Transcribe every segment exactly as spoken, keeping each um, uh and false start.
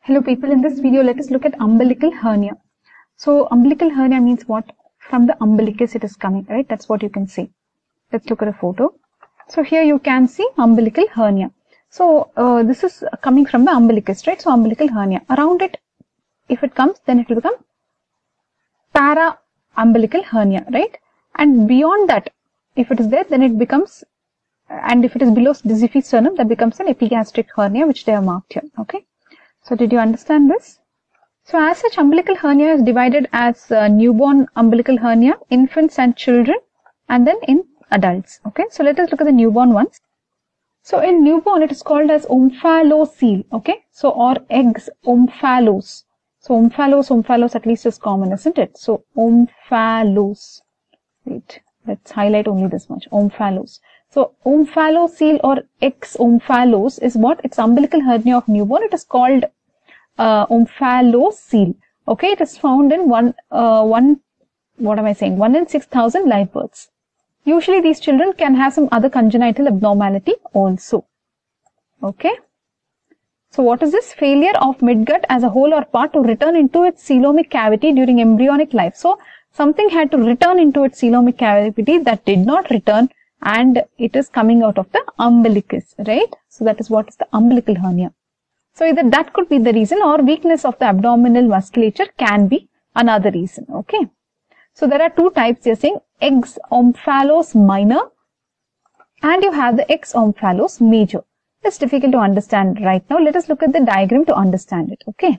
Hello people, in this video let us look at umbilical hernia. So umbilical hernia means what? From the umbilicus it is coming, right? That's what you can see. Let's look at a photo. So here you can see umbilical hernia. So uh, this is coming from the umbilicus, right? So umbilical hernia. Around it, if it comes, then it will become para-umbilical hernia, right? And beyond that, if it is there, then it becomes, and if it is below Zizyphes sternum, that becomes an epigastric hernia, which they have marked here, okay? So did you understand this? So as such, umbilical hernia is divided as uh, newborn umbilical hernia, infants and children, and then in adults, okay? So let us look at the newborn ones. So in newborn, it is called as omphalocele, okay? So or eggs omphalos. So omphalos, omphalos at least is common, isn't it? So omphalos. Wait, let's highlight only this much, omphalos. So omphalocele or X omphalos is what? It's umbilical hernia of newborn. It is called uh, omphalocele. Okay, it is found in one, uh, one, what am I saying? One in six thousand live births. Usually these children can have some other congenital abnormality also. Okay. So what is this? Failure of midgut as a whole or part to return into its coelomic cavity during embryonic life. So something had to return into its coelomic cavity that did not return, and it is coming out of the umbilicus, right? So that is what is the umbilical hernia. So either that could be the reason, or weakness of the abdominal musculature can be another reason, okay? So there are two types. You're saying X omphalos minor and you have the X omphalos major. It's difficult to understand right now. Let us look at the diagram to understand it, okay?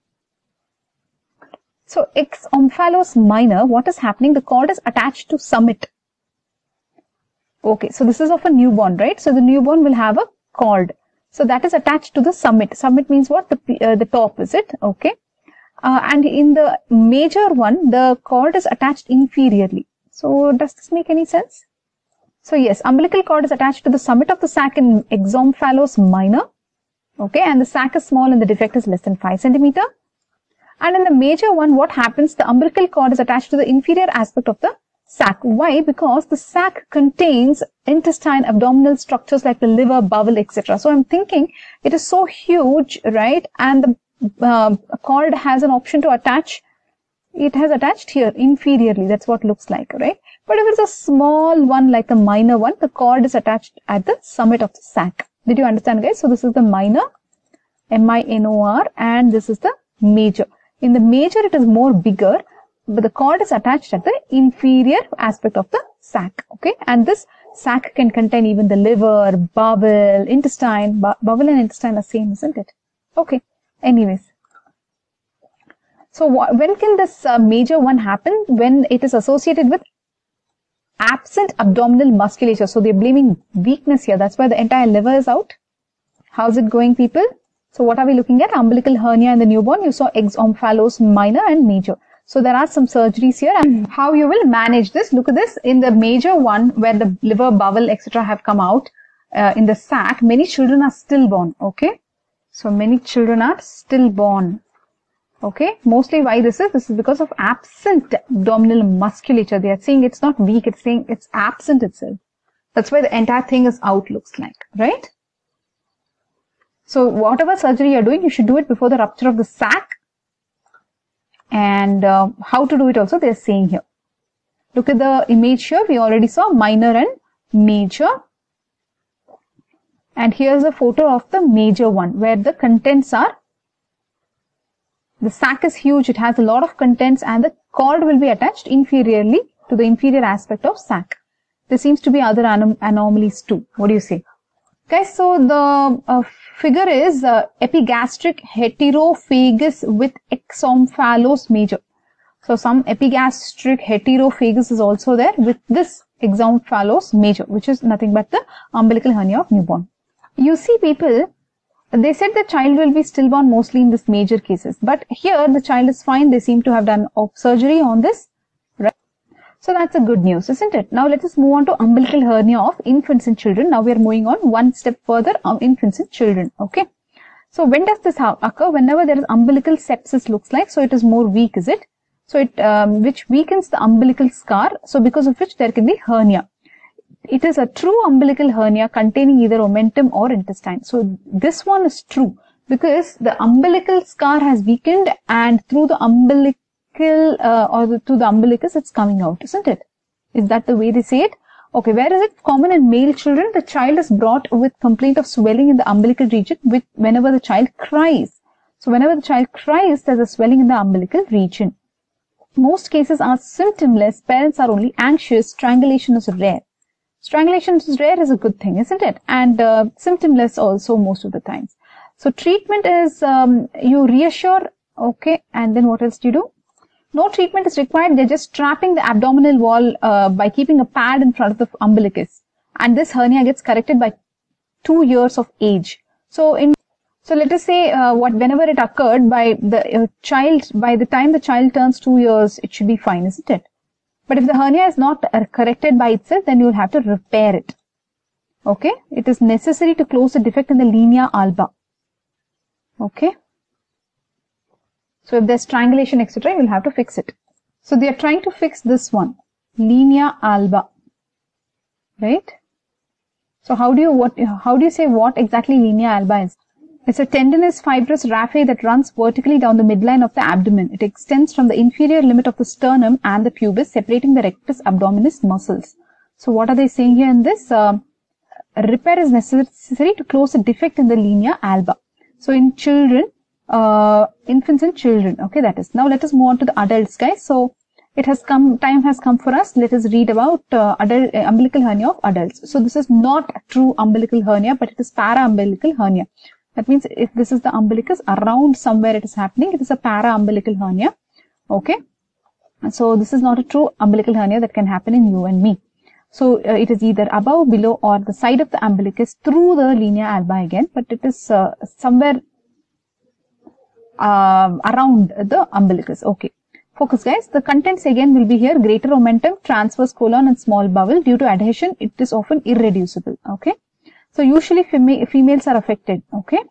So X omphalos minor, what is happening? The cord is attached to summit. Okay, so this is of a newborn, right? So the newborn will have a cord. So that is attached to the summit. Summit means what? The, uh, the top, is it? Okay. Uh, and in the major one, the cord is attached inferiorly. So does this make any sense? So yes, umbilical cord is attached to the summit of the sac in X omphalos minor. Okay, and the sac is small and the defect is less than five centimeter. And in the major one, what happens? The umbilical cord is attached to the inferior aspect of the sac. Why? Because the sac contains intestine, abdominal structures like the liver, bowel, et cetera. So I'm thinking it is so huge, right? And the uh, cord has an option to attach. It has attached here inferiorly. That's what it looks like, right? But if it's a small one like the minor one, the cord is attached at the summit of the sac. Did you understand, guys? So this is the minor, M I N O R, and this is the major. In the major, it is more bigger, but the cord is attached at the inferior aspect of the sac, okay? And this sac can contain even the liver, bowel, intestine. Bowel and intestine are same, isn't it? Okay. Anyways. So when can this uh, major one happen? When it is associated with absent abdominal musculature. So they're blaming weakness here. That's why the entire liver is out. How's it going, people? So what are we looking at? Umbilical hernia in the newborn. You saw X omphalos minor and major. So there are some surgeries here, and how you will manage this. Look at this. In the major one, where the liver, bowel, et cetera have come out uh, in the sac, many children are stillborn. Okay. So many children are stillborn. Okay. Mostly why this is? This is because of absent abdominal musculature. They are saying it's not weak. It's saying it's absent itself. That's why the entire thing is out, looks like, right? So whatever surgery you're doing, you should do it before the rupture of the sac. And uh, how to do it also, they're saying here. Look at the image here. We already saw minor and major. And here's a photo of the major one, where the contents are, the sac is huge. It has a lot of contents, and the cord will be attached inferiorly to the inferior aspect of sac. There seems to be other anom anomalies too. What do you say? Guys, so the uh, figure is uh, epigastric heterophagus with X omphalos major. So some epigastric heterophagus is also there with this X omphalos major, which is nothing but the umbilical hernia of newborn. You see, people, they said the child will be stillborn mostly in this major cases. But here the child is fine. They seem to have done surgery on this. Right? So that's a good news, isn't it? Now let us move on to umbilical hernia of infants and children. Now we are moving on one step further on infants and children. Okay. So when does this occur? Whenever there is umbilical sepsis, looks like. So it is more weak, is it? So it, um, which weakens the umbilical scar. So because of which there can be hernia. It is a true umbilical hernia containing either omentum or intestine. So this one is true. because the umbilical scar has weakened and through the umbilical uh, or the, through the umbilicus it's coming out, isn't it? Is that the way they say it? Okay, where is it common in male children? The child is brought with complaint of swelling in the umbilical region with whenever the child cries. So whenever the child cries, there's a swelling in the umbilical region. Most cases are symptomless. Parents are only anxious. Strangulation is rare. Strangulation is rare is a good thing, isn't it? And uh, symptomless also most of the times. So treatment is um, you reassure, okay, and then what else do you do? No treatment is required. They're just strapping the abdominal wall uh, by keeping a pad in front of the umbilicus. And this hernia gets corrected by two years of age. So in so let us say uh, what whenever it occurred by the uh, child, by the time the child turns two years, it should be fine, isn't it? But if the hernia is not uh, corrected by itself, then you will have to repair it. Okay? It is necessary to close the defect in the linea alba. Okay? So if there's strangulation, et cetera, you will have to fix it. So they are trying to fix this one, linea alba, right? So how do you what? How do you say what exactly linea alba is? It's a tendinous fibrous raphe that runs vertically down the midline of the abdomen. It extends from the inferior limit of the sternum and the pubis, separating the rectus abdominis muscles. So what are they saying here in this? Uh, repair is necessary to close a defect in the linea alba. So in children. Uh, infants and children. Okay, that is. Now let us move on to the adults, guys. So it has come, time has come for us. Let us read about uh, adult, uh, umbilical hernia of adults. So this is not a true umbilical hernia, but it is para-umbilical hernia. That means if this is the umbilicus, around somewhere it is happening, it is a para-umbilical hernia. Okay. So this is not a true umbilical hernia that can happen in you and me. So uh, it is either above, below, or the side of the umbilicus through the linea alba again, but it is uh, somewhere Uh, around the umbilicus. Okay. Focus, guys. The contents again will be here. Greater omentum, transverse colon and small bowel. Due to adhesion, it is often irreducible. Okay. So usually fema females are affected. Okay.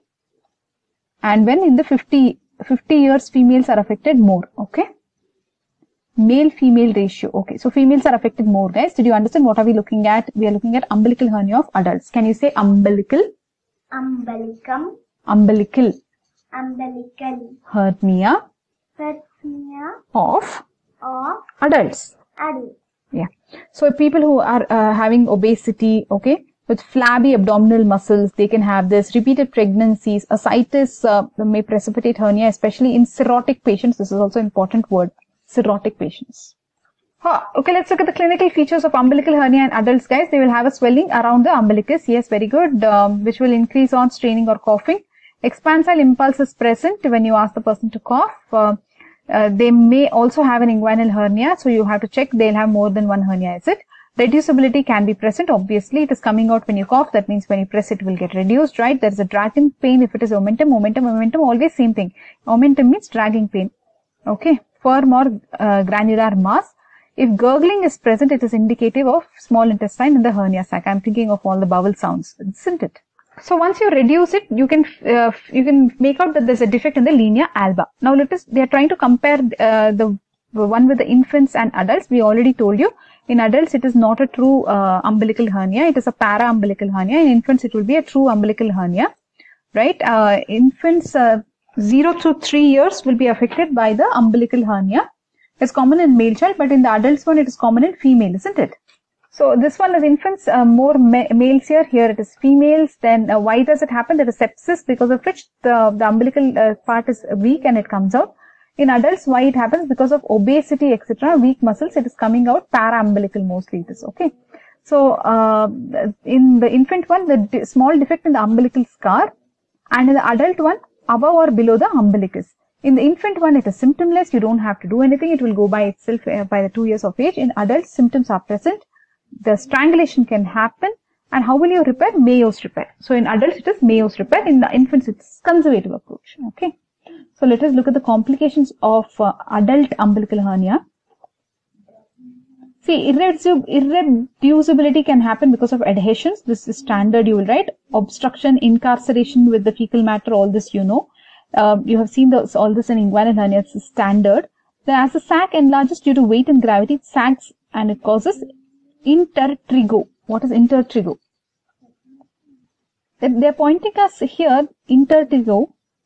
And when in the fifty, fifty years, females are affected more. Okay. Male-female ratio. Okay. So females are affected more, guys. Did you understand what are we looking at? We are looking at umbilical hernia of adults. Can you say umbilical? Umbilicum. Umbilical. Umbilical hernia hernia of of adults. adults. Yeah. So people who are uh, having obesity, okay, with flabby abdominal muscles, they can have this. Repeated pregnancies, ascites uh, may precipitate hernia, especially in cirrhotic patients. This is also an important word, cirrhotic patients. Huh. Okay, let's look at the clinical features of umbilical hernia in adults, guys. They will have a swelling around the umbilicus. Yes, very good, um, which will increase on straining or coughing. Expansile impulse is present when you ask the person to cough. Uh, uh, they may also have an inguinal hernia, so you have to check. They'll have more than one hernia, is it? Reducibility can be present. Obviously, it is coming out when you cough. That means when you press, it will get reduced, right? There is a dragging pain if it is omentum. Omentum, omentum, always same thing. Omentum means dragging pain. Okay. Firm or uh, granular mass. If gurgling is present, it is indicative of small intestine in the hernia sac. I'm thinking of all the bowel sounds, isn't it? So once you reduce it, you can uh, you can make out that there's a defect in the linea alba. Now let us, they are trying to compare uh, the one with the infants and adults. We already told you, in adults it is not a true uh, umbilical hernia. It is a para-umbilical hernia. In infants it will be a true umbilical hernia, right? Uh, infants uh, zero to three years will be affected by the umbilical hernia. It's common in male child, but in the adults one it is common in female, isn't it? So this one is infants, uh, more ma males here. Here it is females. Then uh, why does it happen? There is sepsis, because of which the, the umbilical uh, part is weak and it comes out. In adults, why it happens? Because of obesity, et cetera. Weak muscles, it is coming out para-umbilical mostly. It is okay. So uh, in the infant one, the de small defect in the umbilical scar, and in the adult one, above or below the umbilicus. In the infant one, it is symptomless. You don't have to do anything. It will go by itself uh, by the two years of age. In adults, symptoms are present. The strangulation can happen, and how will you repair? Mayow's repair. So in adults it is Mayow's repair. In the infants it's conservative approach. Okay. So let us look at the complications of uh, adult umbilical hernia. See, irreducibility can happen because of adhesions. This is standard. You will write obstruction, incarceration with the fecal matter. All this you know. Uh, you have seen those, all this in inguinal hernia. It's standard. Then as the sac enlarges due to weight and gravity, it sags and it causes intertrigo. What is intertrigo? They are pointing us here, intertrigo.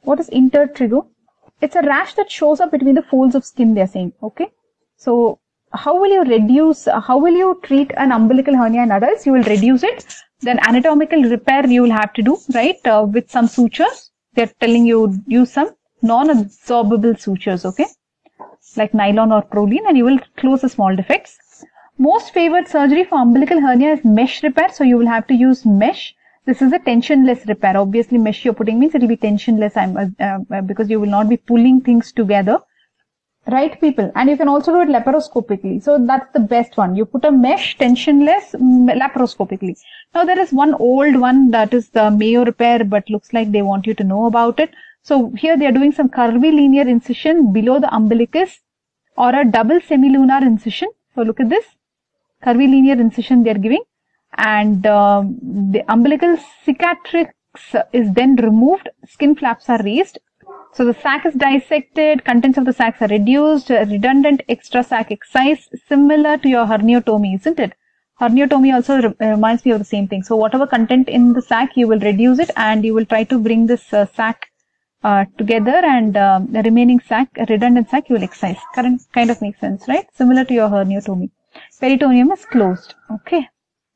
What is intertrigo? It's a rash that shows up between the folds of skin, they're saying. Okay. So how will you reduce, uh, how will you treat an umbilical hernia in adults? You will reduce it. Then anatomical repair you will have to do, right, uh, with some sutures. They're telling you use some non-absorbable sutures, okay, like nylon or Prolene, and you will close the small defects. Most favored surgery for umbilical hernia is mesh repair, so you will have to use mesh. This is a tensionless repair. Obviously, mesh you're putting means it will be tensionless uh, uh, because you will not be pulling things together. Right, people? And you can also do it laparoscopically. So that's the best one. You put a mesh tensionless laparoscopically. Now there is one old one that is the Mayo repair, but looks like they want you to know about it. So here they are doing some curvilinear incision below the umbilicus or a double semilunar incision. So look at this. Curvilinear incision they are giving. And uh, the umbilical cicatrix is then removed. Skin flaps are raised. So the sac is dissected, contents of the sacs are reduced, redundant extra sac excise, similar to your herniotomy, isn't it? Herniotomy also re reminds me of the same thing. So whatever content in the sac, you will reduce it and you will try to bring this uh, sac uh, together, and uh, the remaining sac, redundant sac, you will excise. Current kind of makes sense, right? Similar to your herniotomy. Peritoneum is closed. Okay.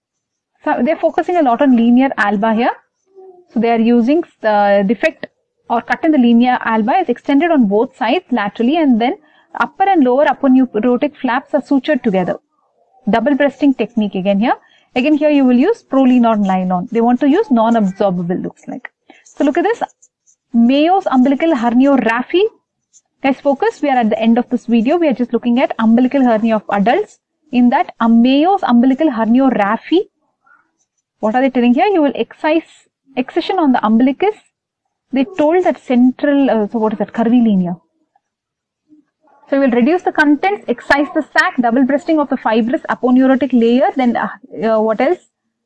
So they're focusing a lot on linear alba here. So they are using the defect or cut in the linear alba is extended on both sides laterally, and then upper and lower aponeurotic flaps are sutured together. Double breasting technique again here. Again here you will use Prolene or nylon. They want to use non-absorbable, looks like. So look at this. Mayo's umbilical herniorrhaphy. Guys, focus. We are at the end of this video. We are just looking at umbilical hernia of adults. In that, a Mayo's umbilical herniorrhaphy. What are they telling here? You will excise excision on the umbilicus. They told that central, uh, so what is that, curvilinear. So you will reduce the contents, excise the sac, double breasting of the fibrous aponeurotic layer, then uh, uh, what else?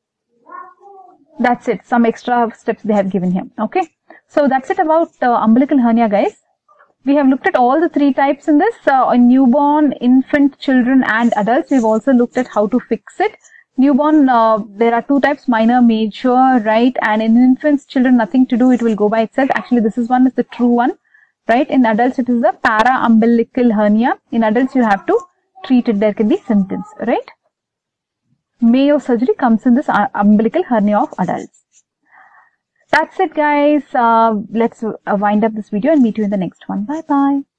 That's it. Some extra steps they have given here. Okay. So that's it about uh, umbilical hernia, guys. We have looked at all the three types in this, uh, on newborn, infant, children and adults. We've also looked at how to fix it. Newborn, uh, there are two types, minor, major, right? And in infants, children, nothing to do. It will go by itself. Actually, this is one is the true one, right? In adults, it is the para-umbilical hernia. In adults, you have to treat it. There can be symptoms, right? Mayo surgery comes in this uh, umbilical hernia of adults. That's it, guys. Uh, let's uh, wind up this video and meet you in the next one. Bye-bye.